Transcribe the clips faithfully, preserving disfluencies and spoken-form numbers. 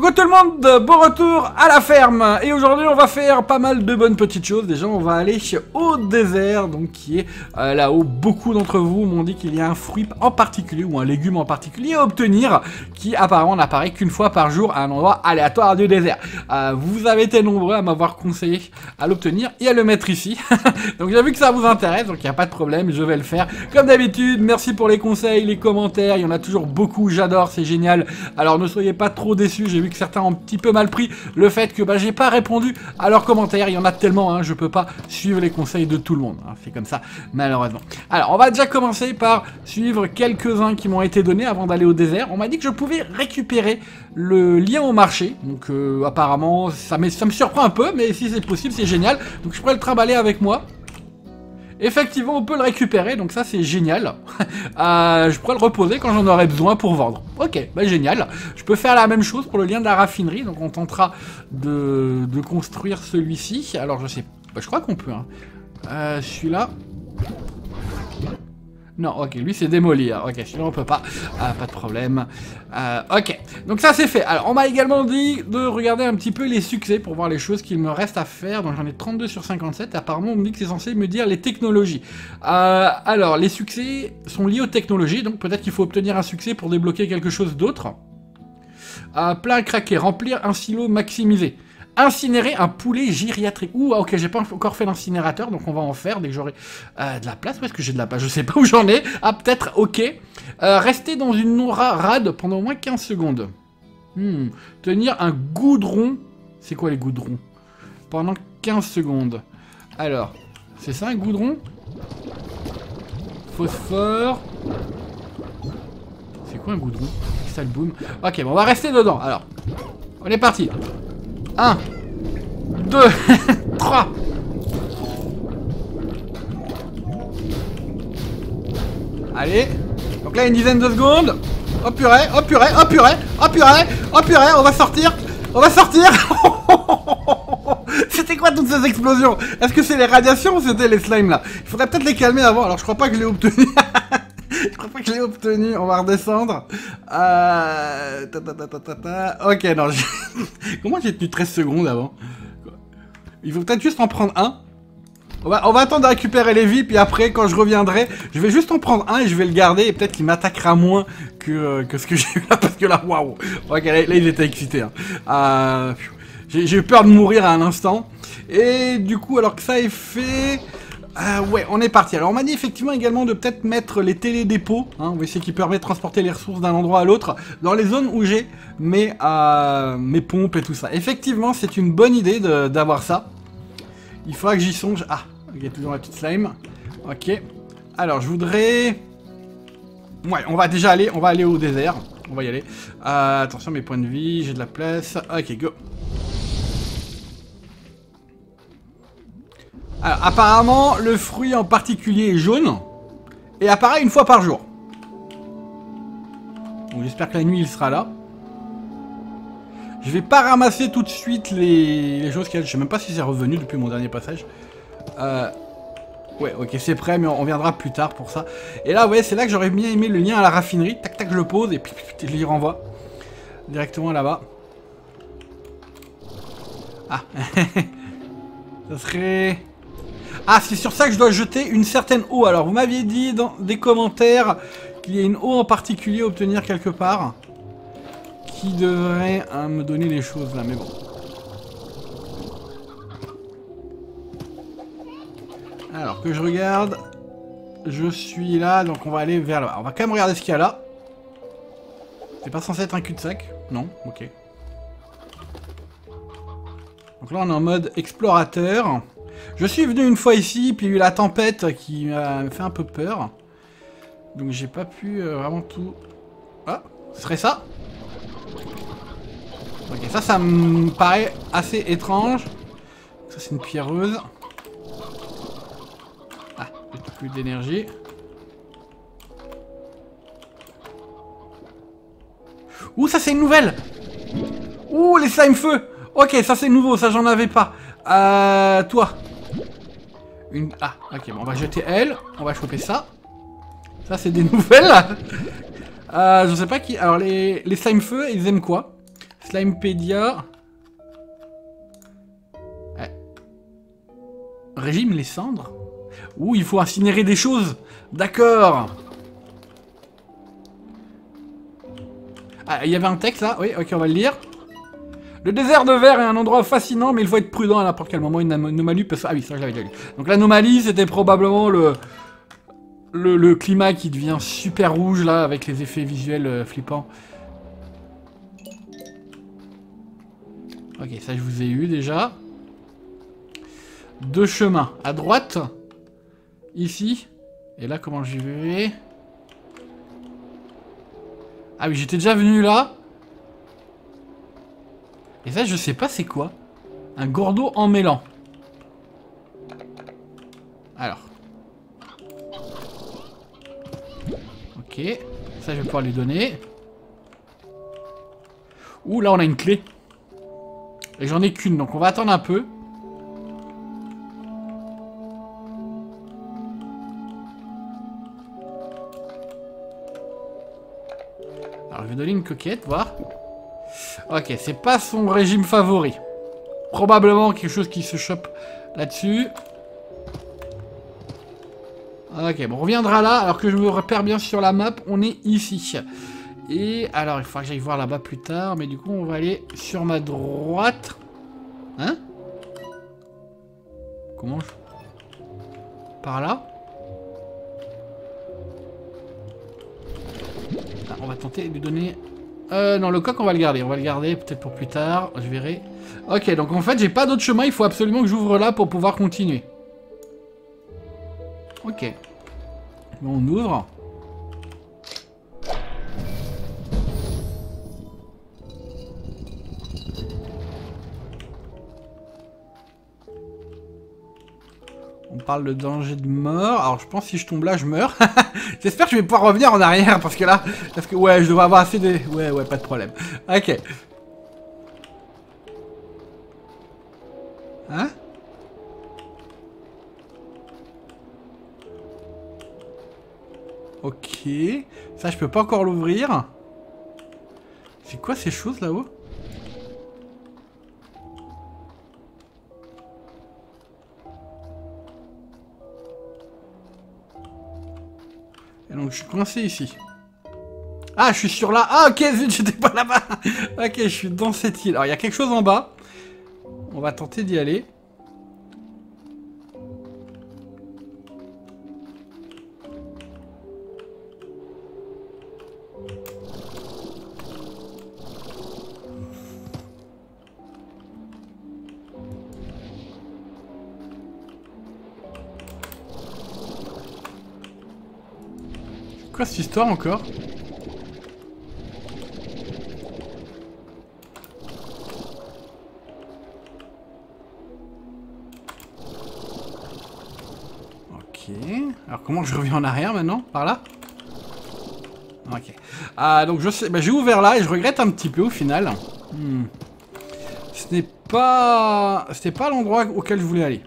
Coucou tout le monde, bon retour à la ferme. Et aujourd'hui on va faire pas mal de bonnes petites choses. Déjà on va aller au désert, donc qui est euh, là-haut. Beaucoup d'entre vous m'ont dit qu'il y a un fruit en particulier ou un légume en particulier à obtenir, qui apparemment n'apparaît qu'une fois par jour à un endroit aléatoire du désert. euh, Vous avez été nombreux à m'avoir conseillé à l'obtenir et à le mettre ici. Donc j'ai vu que ça vous intéresse, donc il n'y a pas de problème, je vais le faire comme d'habitude. Merci pour les conseils, les commentaires, il y en a toujours beaucoup, j'adore, c'est génial. Alors ne soyez pas trop déçus, j'ai vu que certains ont un petit peu mal pris le fait que bah, j'ai pas répondu à leurs commentaires. Il y en a tellement, hein, je peux pas suivre les conseils de tout le monde, hein, c'est comme ça malheureusement. Alors on va déjà commencer par suivre quelques-uns qui m'ont été donnés avant d'aller au désert. On m'a dit que je pouvais récupérer le lien au marché, donc euh, apparemment ça, ça me surprend un peu, mais si c'est possible c'est génial, donc je pourrais le trimballer avec moi. Effectivement, on peut le récupérer, donc ça c'est génial. euh, je pourrais le reposer quand j'en aurai besoin pour vendre. Ok, bah génial. Je peux faire la même chose pour le lien de la raffinerie, donc on tentera de, de construire celui-ci. Alors je sais, bah, je crois qu'on peut. Hein. Euh, celui-là... Non, ok, lui c'est démolir. Ok, celui-là on peut pas. Ah, pas de problème. Euh, ok, donc ça c'est fait. Alors on m'a également dit de regarder un petit peu les succès pour voir les choses qu'il me reste à faire. Donc j'en ai trente-deux sur cinquante-sept. Apparemment on me dit que c'est censé me dire les technologies. Euh, alors les succès sont liés aux technologies. Donc peut-être qu'il faut obtenir un succès pour débloquer quelque chose d'autre. Euh, plein craquer, remplir un silo maximisé. Incinérer un poulet gériatrique. Ouh, ok, j'ai pas encore fait l'incinérateur, donc on va en faire dès que j'aurai euh, de la place. Où est-ce que j'ai de la place? Je sais pas où j'en ai. Ah, peut-être, ok. Euh, rester dans une aura rade pendant au moins quinze secondes. Hmm. Tenir un goudron. C'est quoi les goudrons? Pendant quinze secondes. Alors, c'est ça un goudron? Phosphore. C'est quoi un goudron? Cristal boom. Ok, bon, on va rester dedans. Alors, on est parti. un, deux, trois. Allez. Donc là, une dizaine de secondes. Oh purée, oh purée, oh purée, oh purée, oh purée, on va sortir. On va sortir. C'était quoi toutes ces explosions? Est-ce que c'est les radiations ou c'était les slimes là? Il faudrait peut-être les calmer avant. Alors je crois pas que je l'ai obtenu. Je crois pas que je l'ai obtenu, on va redescendre. Euh... Ta, ta, ta, ta, ta, ta. Ok, non, j'ai... Comment j'ai tenu treize secondes avant? Il faut peut-être juste en prendre un. On va, on va attendre de récupérer les vies, puis après, quand je reviendrai, je vais juste en prendre un et je vais le garder, et peut-être qu'il m'attaquera moins que, euh, que ce que j'ai eu là, parce que là, waouh. Ok, là, là, il était excité. Hein. Euh... J'ai eu peur de mourir à un instant. Et du coup, alors que ça est fait... Euh, ouais, on est parti. Alors on m'a dit effectivement également de peut-être mettre les télédépôts, hein, vous voyez, qui permet de transporter les ressources d'un endroit à l'autre, dans les zones où j'ai mes, euh, mes pompes et tout ça. Effectivement, c'est une bonne idée d'avoir ça. Il faudra que j'y songe. Ah, il y a toujours la petite slime. Ok. Alors je voudrais... Ouais, on va déjà aller, on va aller au désert. On va y aller. Euh, attention, mes points de vie, j'ai de la place. Ok, go. Alors, apparemment, le fruit en particulier est jaune et apparaît une fois par jour. Donc j'espère que la nuit il sera là. Je vais pas ramasser tout de suite les, les choses qu'il y a. Je sais même pas si c'est revenu depuis mon dernier passage. Euh... Ouais, ok, c'est prêt, mais on, on viendra plus tard pour ça. Et là, ouais, c'est là que j'aurais bien aimé le lien à la raffinerie. Tac, tac, je le pose et puis, puis, puis je l'y renvoie. Directement là-bas. Ah. Ça serait... Ah, c'est sur ça que je dois jeter une certaine eau. Alors, vous m'aviez dit dans des commentaires qu'il y a une eau en particulier à obtenir quelque part. Qui devrait hein, me donner les choses là, mais bon. Alors, que je regarde. Je suis là, donc on va aller vers là. On va quand même regarder ce qu'il y a là. C'est pas censé être un cul-de-sac? Non? Ok. Donc là, on est en mode explorateur. Je suis venu une fois ici, puis il y a eu la tempête qui m'a fait un peu peur. Donc j'ai pas pu euh, vraiment tout... Ah, ce serait ça? Ok, ça, ça me paraît assez étrange. Ça, c'est une pierreuse. Ah, j'ai plus d'énergie. Ouh, ça, c'est une nouvelle! Ouh, les slime feu! Ok, ça, c'est nouveau, ça, j'en avais pas. Euh, toi. Une... Ah, ok, bon, on va jeter elle. On va choper ça. Ça, c'est des nouvelles. euh, je sais pas qui... Alors, les, les slime feu, ils aiment quoi? Slimepédia. Ouais. Régime les cendres. Ouh, il faut incinérer des choses. D'accord. Ah, il y avait un texte là. Oui, ok, on va le lire. Le désert de verre est un endroit fascinant, mais il faut être prudent à n'importe quel moment. Une anomalie peut se... Ah oui, ça je l'avais déjà lu. Donc l'anomalie, c'était probablement le... le... le climat qui devient super rouge là, avec les effets visuels euh, flippants. Ok, ça je vous ai eu déjà. Deux chemins. À droite. Ici. Et là, comment j'y vais? Ah oui, j'étais déjà venu là. Et ça, je sais pas c'est quoi. Un gordo en mêlant. Alors. Ok. Ça, je vais pouvoir lui donner. Ouh, là, on a une clé. Et j'en ai qu'une, donc on va attendre un peu. Alors, je vais donner une coquette, voir. Ok, c'est pas son régime favori. Probablement quelque chose qui se chope là-dessus. Ok, bon, on reviendra là, alors que je me repère bien sur la map, on est ici. Et alors, il faudra que j'aille voir là-bas plus tard, mais du coup, on va aller sur ma droite. Hein? Comment je... Par là? Ah, on va tenter de lui donner... Euh, non, le coq, on va le garder. On va le garder peut-être pour plus tard. Je verrai. Ok, donc en fait, j'ai pas d'autre chemin. Il faut absolument que j'ouvre là pour pouvoir continuer. Ok. Bon, on ouvre. On parle de danger de mort. Alors, je pense que si je tombe là, je meurs. J'espère que je vais pouvoir revenir en arrière. Parce que là... Parce que, ouais, je devrais avoir assez de... Ouais, ouais, pas de problème. Ok. Hein? Ok. Ça, je peux pas encore l'ouvrir. C'est quoi ces choses là-haut? Et donc, je suis coincé ici. Ah, je suis sur là. Ah, ok, zut, j'étais pas là-bas. Ok, je suis dans cette île. Alors, il y a quelque chose en bas. On va tenter d'y aller. C'est quoi cette histoire encore? Alors comment je reviens en arrière maintenant? Par là? Ok. Ah, donc je sais... Bah, j'ai ouvert là et je regrette un petit peu au final. Hmm. Ce n'est pas... C'était pas l'endroit auquel je voulais aller.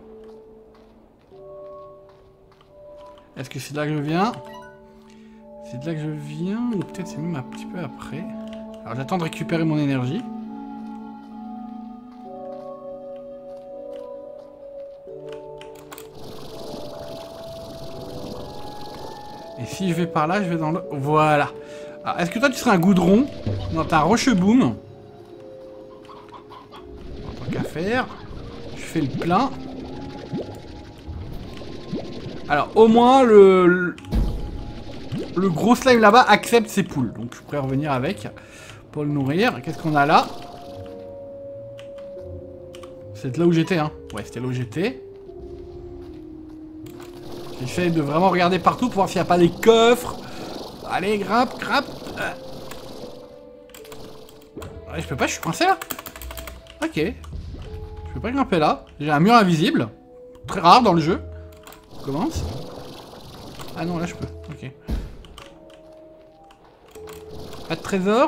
Est-ce que c'est de là que je viens? C'est de là que je viens? Ou peut-être c'est même un petit peu après. Alors j'attends de récupérer mon énergie. Et si je vais par là, je vais dans le... Voilà. Alors, est-ce que toi, tu serais un goudron? Non, t'as un rocheboom. Tant qu'à faire. Je fais le plein. Alors, au moins, le... Le, le gros slime là-bas accepte ses poules. Donc, je pourrais revenir avec pour le nourrir. Qu'est-ce qu'on a là? C'est là où j'étais, hein. Ouais, c'était là où j'étais. J'essaie de vraiment regarder partout pour voir s'il n'y a pas des coffres. Allez, grimpe, grimpe. Ouais, je peux pas, je suis coincé là. Ok. Je peux pas grimper là. J'ai un mur invisible. Très rare dans le jeu. On commence. Ah non, là je peux. Ok. Pas de trésor?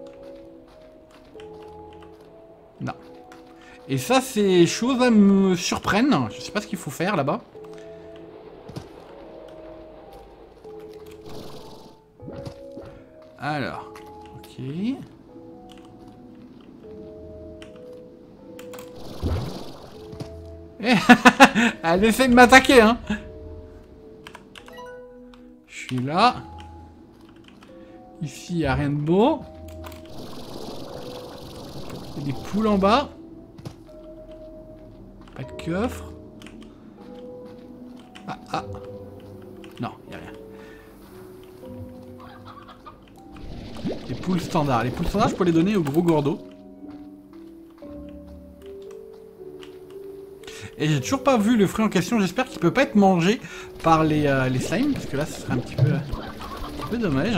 Non. Et ça, ces choses me surprennent. Je sais pas ce qu'il faut faire là-bas. Alors, ok. Elle essaie de m'attaquer, hein. Je suis là. Ici, il n'y a rien de beau. Il y a des poules en bas. Pas de coffre. Ah, ah. Non, il n'y a rien. Les poules standards. Les poules standards, je peux les donner au gros gordo. Et j'ai toujours pas vu le fruit en question. J'espère qu'il peut pas être mangé par les, euh, les slimes. Parce que là, ce serait un petit peu, euh, un petit peu dommage.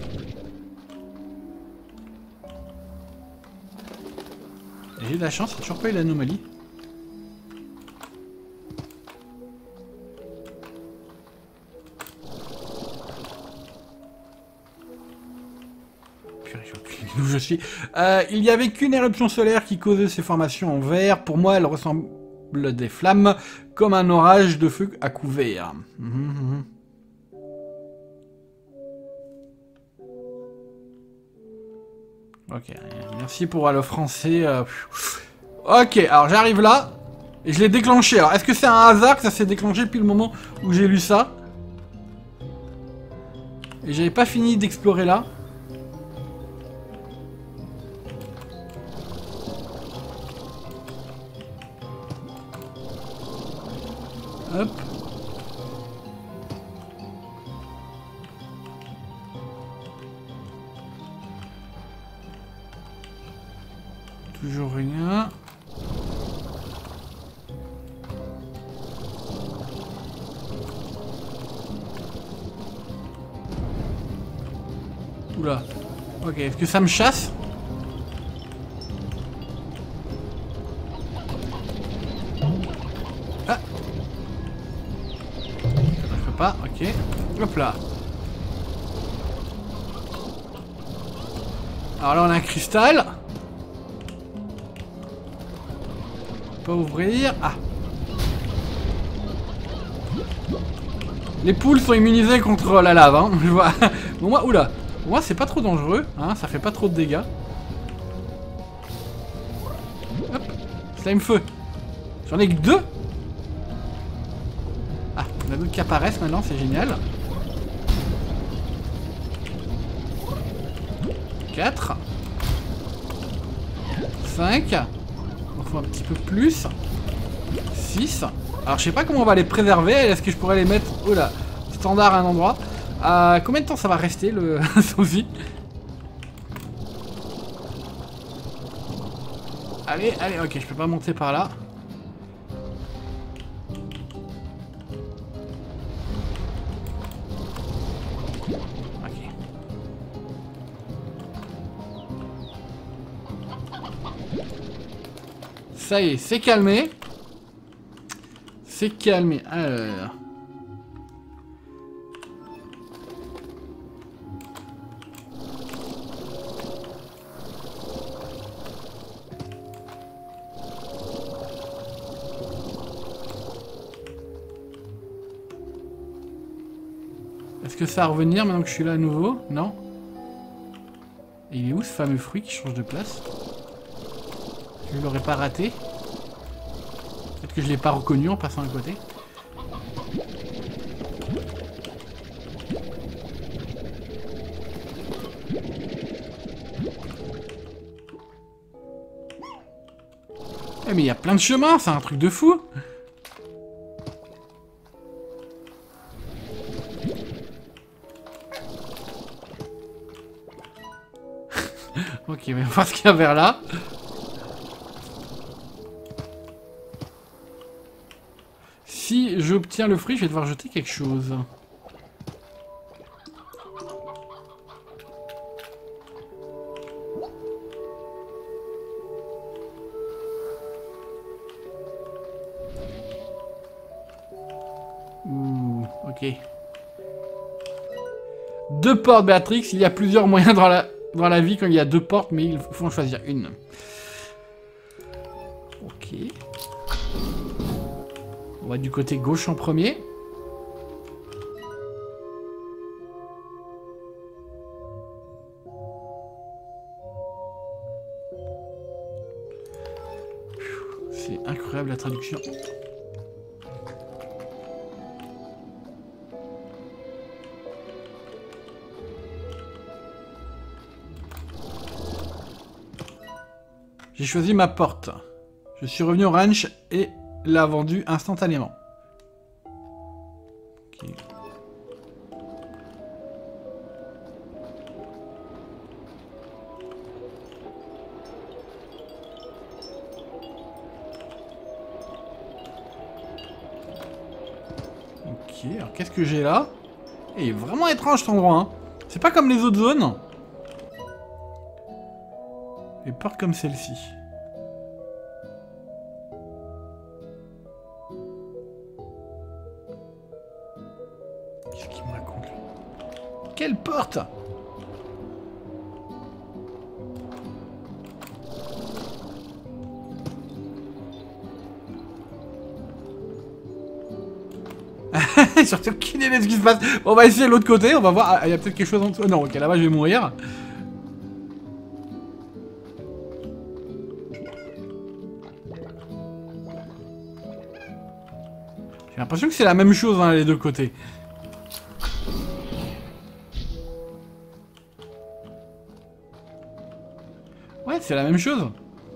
J'ai de la chance, j'ai toujours pas eu l'anomalie. Purée, j'ai aucune idée où je suis. Euh, il y avait qu'une éruption solaire qui causait ces formations en vert. Pour moi, elle ressemble des flammes comme un orage de feu à couvert. Mmh, mmh. Ok, merci pour le français. Euh... Ok, alors j'arrive là et je l'ai déclenché. Alors est-ce que c'est un hasard que ça s'est déclenché depuis le moment où j'ai lu ça? Et j'avais pas fini d'explorer là. Hop. Toujours rien. Oula. Ok, est-ce que ça me chasse? Ah. Je peux pas, ok. Hop là. Alors là on a un cristal. Pas ouvrir. Ah. Les poules sont immunisées contre la lave, hein. Je vois. Bon, moi, oula. Pour moi, c'est pas trop dangereux, hein. Ça fait pas trop de dégâts. Hop. Slime feu. J'en ai que deux. Ah, on a d'autres qui apparaissent maintenant, c'est génial. quatre. cinq. Il en faut un petit peu plus. six. Alors je sais pas comment on va les préserver. Est-ce que je pourrais les mettre, oh là, standard à un endroit. euh, Combien de temps ça va rester le Sophie? Allez, allez, ok, je peux pas monter par là. Ok. Ça y est, c'est calmé. C'est calmé. Alors. Est-ce que ça va revenir maintenant que je suis là à nouveau? Non. Et il est où ce fameux fruit qui change de place? Je l'aurais pas raté. Peut-être que je l'ai pas reconnu en passant à côté. Eh mais il y a plein de chemins, c'est un truc de fou. Ok, on va voir ce qu'il y a vers là. Si j'obtiens le fruit, je vais devoir jeter quelque chose. Ouh, ok. Deux portes, Béatrix. Il y a plusieurs moyens dans la, dans la vie quand il y a deux portes, mais il faut en choisir une. Ok. On va du côté gauche en premier. C'est incroyable la traduction. J'ai choisi ma porte. Je suis revenu au ranch et l'a vendu instantanément. Ok. Ok, alors qu'est-ce que j'ai là? Et il est vraiment étrange cet endroit, hein. C'est pas comme les autres zones. Les portes comme celle-ci. Qu'est-ce qu'il me raconte là? Quelle porte? Surtout aucune idée de ce qui se passe. Bon, on va essayer de l'autre côté, on va voir. Ah, il y a peut-être quelque chose en dessous. Non, ok, là-bas je vais mourir. J'ai l'impression que c'est la même chose, hein, les deux côtés. Ouais, c'est la même chose.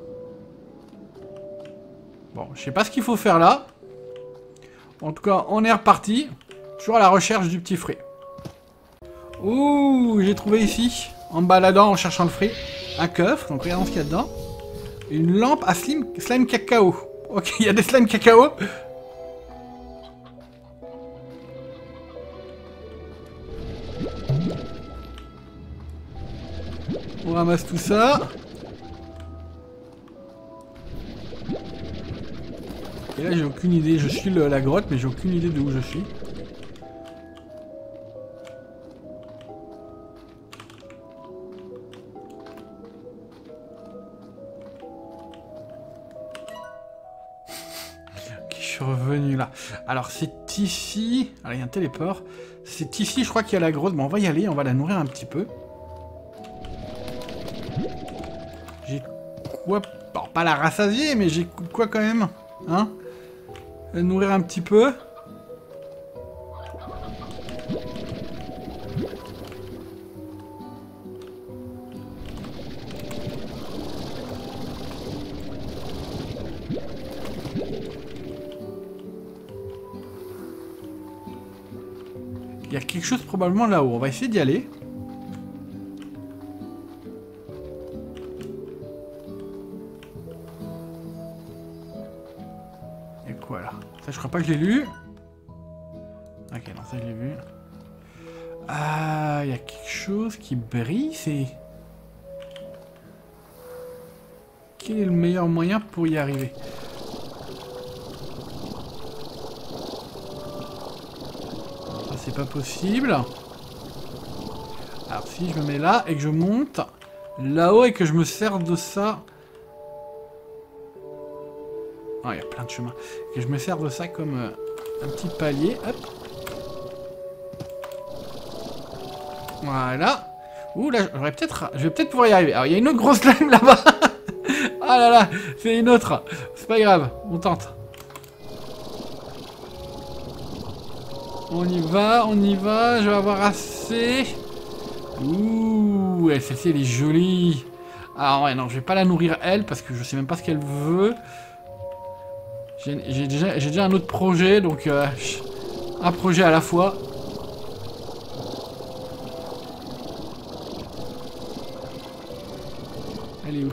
Bon, je sais pas ce qu'il faut faire là. En tout cas, on est reparti. Toujours à la recherche du petit fruit. Ouh, j'ai trouvé ici, en baladant, en cherchant le fruit, un coffre. Donc regardons ce qu'il y a dedans. Une lampe à slime, slime cacao. Ok, il y a des slime cacao. On ramasse tout ça. Et là, j'ai aucune idée. Je suis le, la grotte, mais j'ai aucune idée de où je suis. Ok, je suis revenu là. Alors, c'est ici. Alors, il y a un téléport. C'est ici, je crois qu'il y a la grotte. Bon, on va y aller. On va la nourrir un petit peu. J'ai quoi? Alors, pas la rassasier, mais j'ai quoi quand même? Hein? La nourrir un petit peu. Il y a quelque chose probablement là-haut. On va essayer d'y aller. Il y a quoi là? Ça, je crois pas que je l'ai lu. Ok, non, ça je l'ai vu. Ah, il y a quelque chose qui brille, c'est... Quel est le meilleur moyen pour y arriver? Ça, c'est pas possible. Alors, si je me mets là et que je monte là-haut et que je me sers de ça... Ah, il y a plein de chemins. Et je me sers de ça comme euh, un petit palier. Hop. Voilà. Ouh, là, j'aurais peut-être... Je vais peut-être pouvoir y arriver. Alors, il y a une autre grosse lame là-bas. Ah là là, c'est une autre. C'est pas grave, on tente. On y va, on y va. Je vais avoir assez. Ouh, celle-ci, elle est jolie. Ah ouais, non, je vais pas la nourrir elle, parce que je sais même pas ce qu'elle veut. J'ai déjà, déjà un autre projet, donc... Euh, un projet à la fois. Elle est où?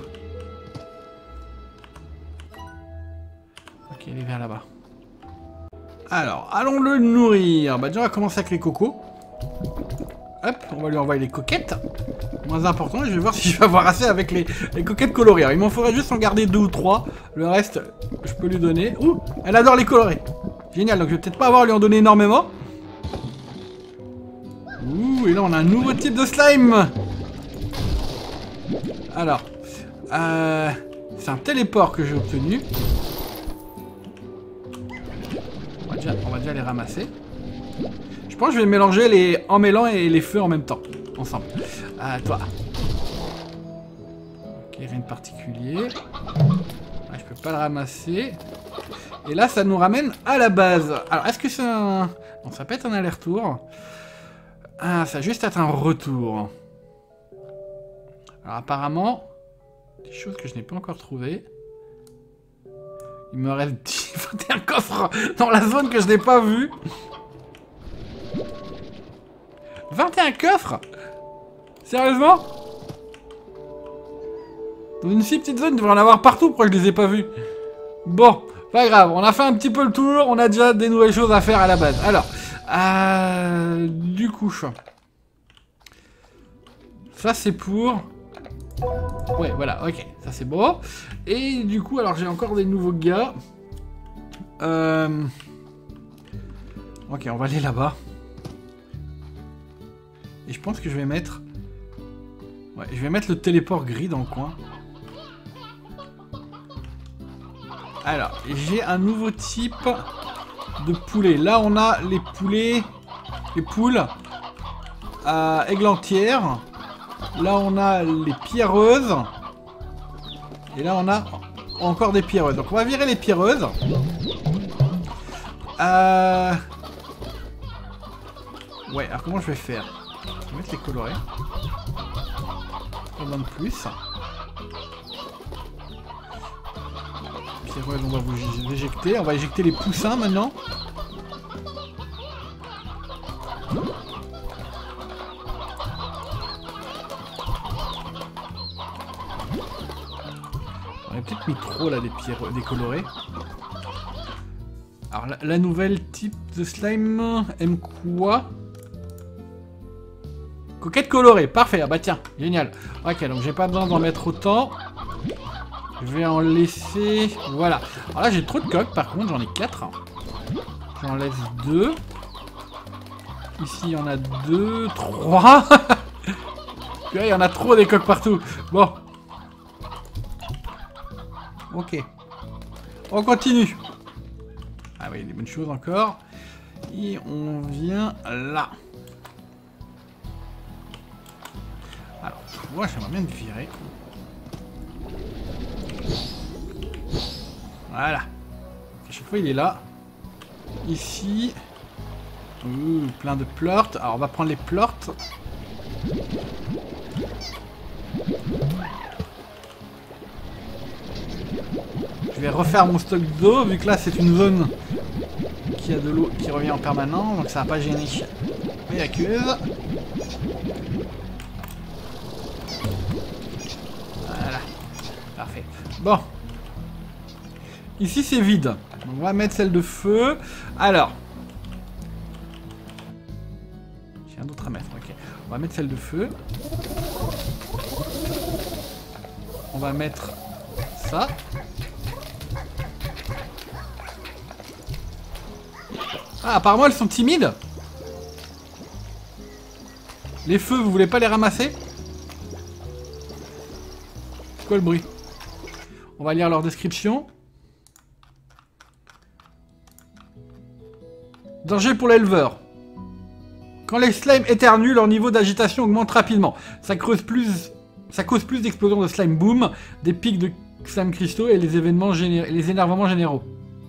Ok, elle est vers là-bas. Alors, allons le nourrir. Bah déjà, on va commencer avec les cocos. Hop, on va lui envoyer les coquettes. Moins important, je vais voir si je vais avoir assez avec les, les coquettes colorées. Alors, il m'en faudrait juste en garder deux ou trois. Le reste, je peux lui donner. Ouh, elle adore les colorés. Génial, donc je vais peut-être pas avoir à lui en donner énormément. Ouh, et là, on a un nouveau type de slime. Alors, euh, c'est un téléport que j'ai obtenu. On va, déjà, on va déjà les ramasser. Je pense que je vais mélanger les emmêlants et les feux en même temps. Ensemble. À toi. Ok, rien de particulier. Ouais, je peux pas le ramasser. Et là, ça nous ramène à la base. Alors, est-ce que c'est un... Non, ça peut être un aller-retour. Ah, ça va juste être un retour. Alors, apparemment... Des choses que je n'ai pas encore trouvées. Il me reste vingt et un coffres dans la zone que je n'ai pas vue. vingt et un coffres? Sérieusement? Dans une si petite zone, il devrait en avoir partout, pourquoi je les ai pas vus? Bon, pas grave, on a fait un petit peu le tour, on a déjà des nouvelles choses à faire à la base. Alors, euh, du coup, ça c'est pour... Ouais, voilà, ok, ça c'est bon. Et du coup, alors j'ai encore des nouveaux gars. Euh... Ok, on va aller là-bas. Et je pense que je vais mettre... Ouais, je vais mettre le téléport gris dans le coin. Alors, j'ai un nouveau type de poulet. Là, on a les poulets... Les poules à églantière. Là, on a les pierreuses. Et là, on a encore des pierreuses. Donc, on va virer les pierreuses. Euh... Ouais, alors comment je vais faire? Je vais mettre les colorés. Pas besoin de plus. Pierreuses, on va vous éjecter. On va éjecter les poussins maintenant. On a peut-être mis trop là des pierres décolorées. Alors la, la nouvelle type de slime aime quoi? Coquette colorée, parfait. Ah bah tiens, génial. Ok, donc j'ai pas besoin d'en mettre autant. Je vais en laisser... Voilà. Alors là j'ai trop de coques par contre, j'en ai quatre. J'en laisse deux. Ici il y en a deux, trois. Il y en a trop des coques partout. Bon. Ok. On continue. Ah oui, des bonnes choses encore. Et on vient là. Alors, moi j'aimerais bien me virer. Voilà. À chaque fois il est là. Ici. Ouh, plein de plorts. Alors on va prendre les plorts. Je vais refaire mon stock d'eau, vu que là c'est une zone qui a de l'eau qui revient en permanence, donc ça va pas gêner mes aqueuses. Voilà, parfait. Bon, ici c'est vide, donc on va mettre celle de feu. Alors, j'ai un autre à mettre, ok. On va mettre celle de feu. On va mettre ça. Ah, apparemment elles sont timides. Les feux, vous voulez pas les ramasser? C'est quoi le bruit? On va lire leur description. Danger pour l'éleveur. Quand les slimes éternuent, leur niveau d'agitation augmente rapidement. Ça creuse plus, ça cause plus d'explosions de slime boom, des pics de slime cristaux et les événements géné- les énervements généraux.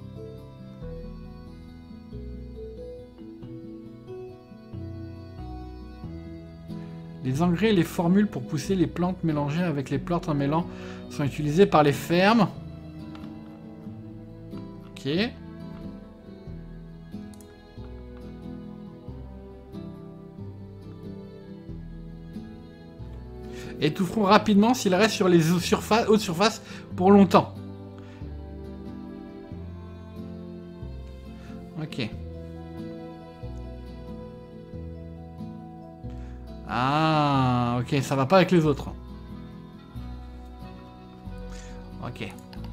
Les engrais et les formules pour pousser les plantes mélangées avec les plantes en mêlant sont utilisés par les fermes. Ok. Étoufferont rapidement s'ils restent sur les surfaces, hautes surfaces pour longtemps. Ok. Ah, ok, ça va pas avec les autres. Ok.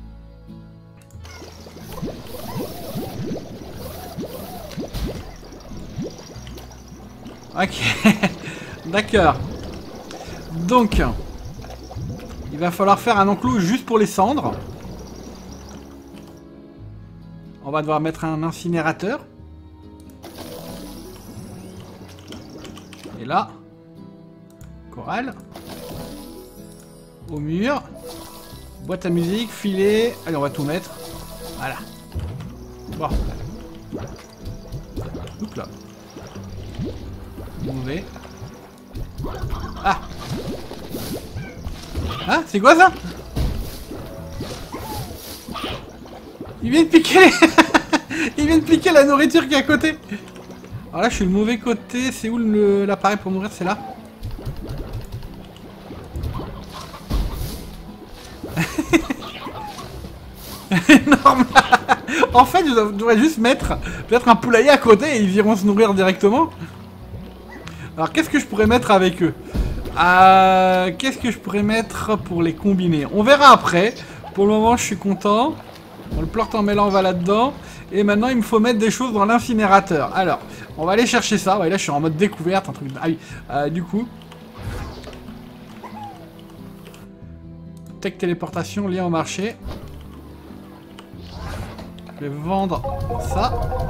Ok. D'accord. Donc, il va falloir faire un enclos juste pour les cendres. On va devoir mettre un incinérateur. Et là, chorale. Au mur. Boîte à musique, filet. Allez, on va tout mettre. Voilà. Bon. Oups là. Mauvais. Ah. Ah, c'est quoi ça? Il vient de piquer. Il vient de piquer la nourriture qui est à côté. Alors là, je suis le mauvais côté. C'est où l'appareil pour nourrir? C'est là. Énorme. En fait, je devrais juste mettre peut-être un poulailler à côté et ils iront se nourrir directement. Alors, qu'est-ce que je pourrais mettre avec eux? euh, Qu'est-ce que je pourrais mettre pour les combiner? On verra après. Pour le moment, je suis content. Bon, le plort en mêlant va là-dedans. Et maintenant, il me faut mettre des choses dans l'incinérateur. Alors, on va aller chercher ça. Ouais, là, je suis en mode découverte. Un truc... Ah oui, euh, du coup... Tech téléportation, lien au marché. Je vais vendre ça.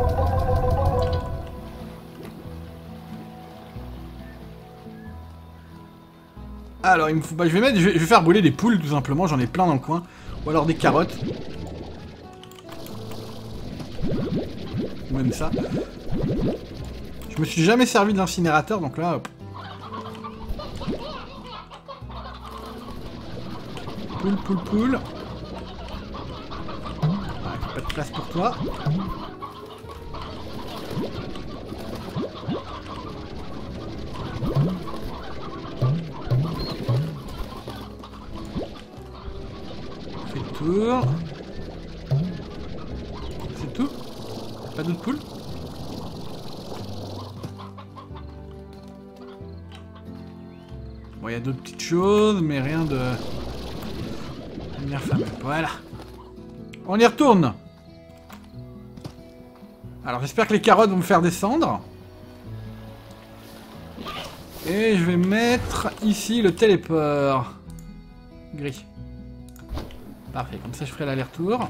Alors, il me faut... bah, je vais mettre... je vais... je vais faire brûler des poules, tout simplement. J'en ai plein dans le coin. Ou alors des carottes. Ou même ça. Je me suis jamais servi de l'incinérateur, donc là... Hop. Poule, poule, poule. Ah, pas de place pour toi. Fais le tour. C'est tout? Pas d'autres poules? Bon, il y a d'autres petites choses, mais rien de... Voilà. On y retourne. Alors, j'espère que les carottes vont me faire descendre. Et je vais mettre ici le téléport. Gris. Parfait, comme ça je ferai l'aller-retour.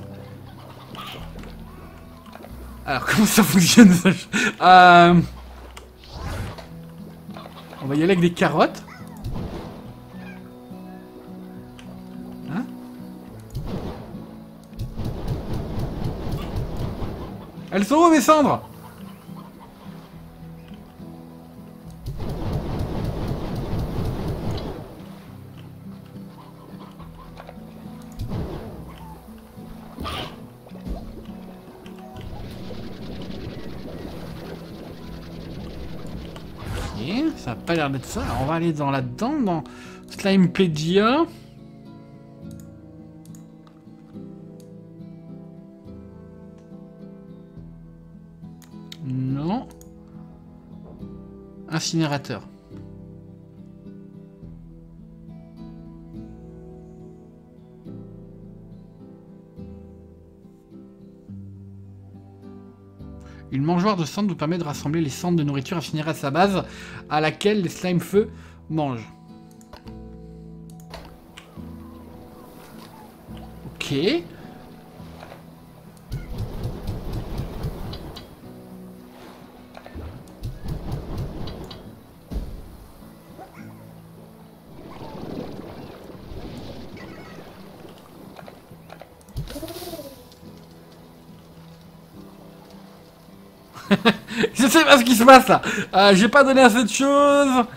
Alors, comment ça fonctionne ça? euh... On va y aller avec des carottes. Elles sont où mes cendres? Ok, ça a pas l'air d'être ça. Alors on va aller dans là-dedans, dans Slimepedia. Non. Incinérateur. Une mangeoire de cendres vous permet de rassembler les cendres de nourriture incinérées à sa base, à laquelle les slime feu mangent. Ok. Je sais pas ce qui se passe là. Euh, J'ai pas donné assez de choses.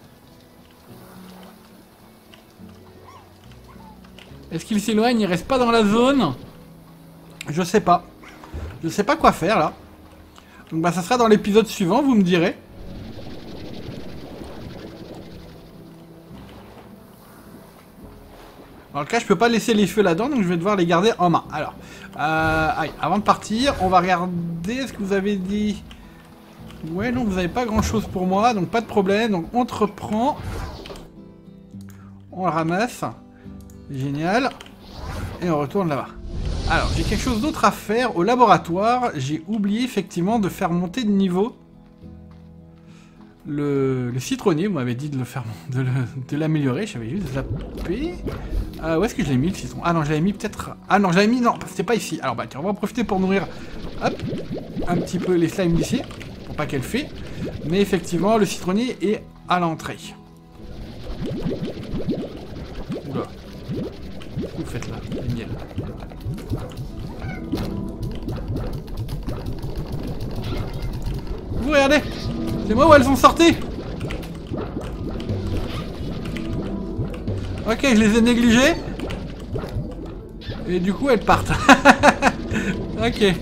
Est-ce qu'il s'éloigne? Il reste pas dans la zone? Je sais pas. Je sais pas quoi faire là. Donc bah ça sera dans l'épisode suivant, vous me direz. Dans le cas, je peux pas laisser les feux là-dedans, donc je vais devoir les garder en main. Alors, euh, allez, avant de partir, on va regarder ce que vous avez dit. Ouais, non, vous n'avez pas grand-chose pour moi, donc pas de problème. Donc on te reprend. On le ramasse. Génial. Et on retourne là-bas. Alors, j'ai quelque chose d'autre à faire au laboratoire. J'ai oublié effectivement de faire monter de niveau le, le citronnier. Vous m'avez dit de le faire, de l'améliorer. J'avais juste zappé. Euh, où est-ce que je l'ai mis le citron? Ah non, je l'avais mis peut-être... Ah non, je l'avais mis... Non, c'était pas ici. Alors bah tiens, on va en profiter pour nourrir... Hop, un petit peu les slimes d'ici. Pour pas qu'elle fait. Mais effectivement, le citronnier est à l'entrée. Oula. Qu'est-ce que vous faites là? Du miel. Vous regardez, c'est moi où elles sont sorties. Ok, je les ai négligées. Et du coup, elles partent. Ok.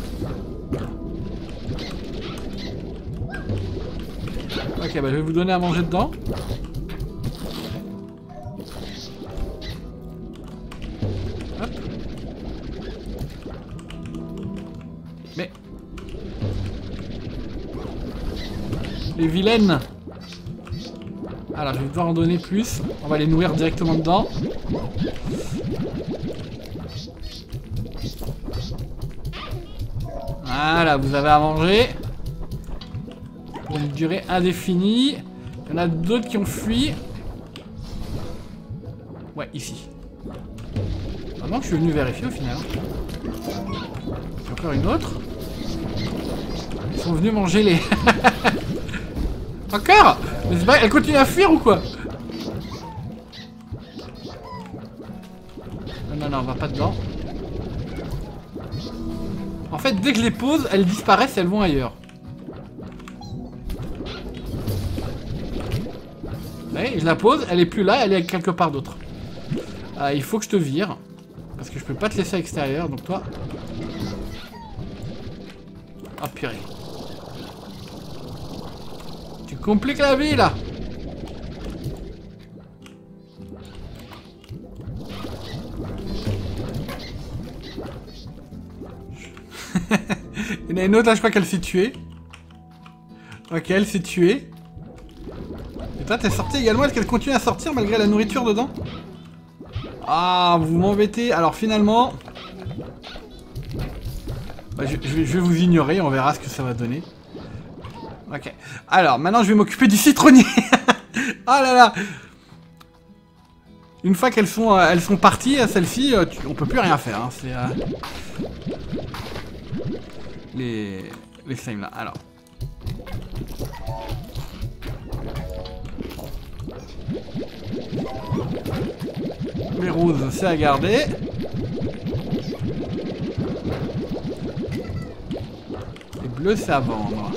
Ok, bah je vais vous donner à manger dedans. Hop. Mais... les vilaines. Alors je vais devoir en donner plus. On va les nourrir directement dedans. Voilà, vous avez à manger. Pour une durée indéfinie. Il y en a d'autres qui ont fui. Ouais, ici. Vraiment que je suis venu vérifier au final. Il y a encore une autre. Ils sont venus manger les... Encore? Mais c'est pas... Elle continue à fuir ou quoi? Non, non, non, on va pas dedans. En fait, dès que je les pose, elles disparaissent et elles vont ailleurs. Ouais, je la pose, elle est plus là, elle est quelque part d'autre. Euh, il faut que je te vire. Parce que je peux pas te laisser à l'extérieur, donc toi... Ah, purée. Tu compliques la vie, là. Il y en a une autre là, je crois qu'elle s'est tuée. Ok, elle s'est tuée. Et toi, t'es sorti également? Est-ce qu'elle continue à sortir malgré la nourriture dedans? Ah, vous m'embêtez. Alors finalement... Bah, je, je, je vais vous ignorer, on verra ce que ça va donner. Ok. Alors, maintenant je vais m'occuper du citronnier. Oh là là. Une fois qu'elles sont, euh, elles sont parties, celles-ci, euh, on peut plus rien faire. Hein. C'est... Euh... Les... Les slimes là. Alors... Les roses, c'est à garder. Les bleus, c'est à vendre.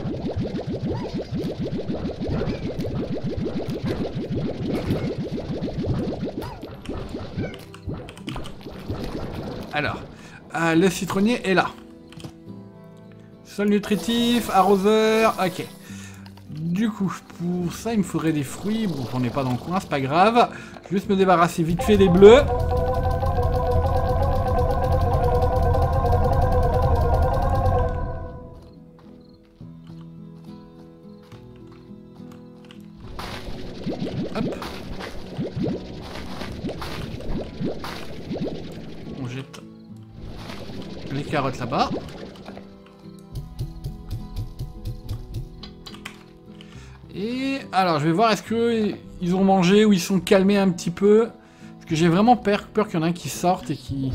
Alors, euh, le citronnier est là. Sol nutritif, arroseur, ok. Du coup, pour ça, il me faudrait des fruits. Bon, j'en ai pas dans le coin, c'est pas grave. Je vais juste me débarrasser vite fait des bleus. Hop. On jette les carottes là-bas. Et alors, je vais voir est-ce que ils ont mangé ou ils sont calmés un petit peu. Parce que j'ai vraiment peur, peur qu'il y en a un qui sorte et qui...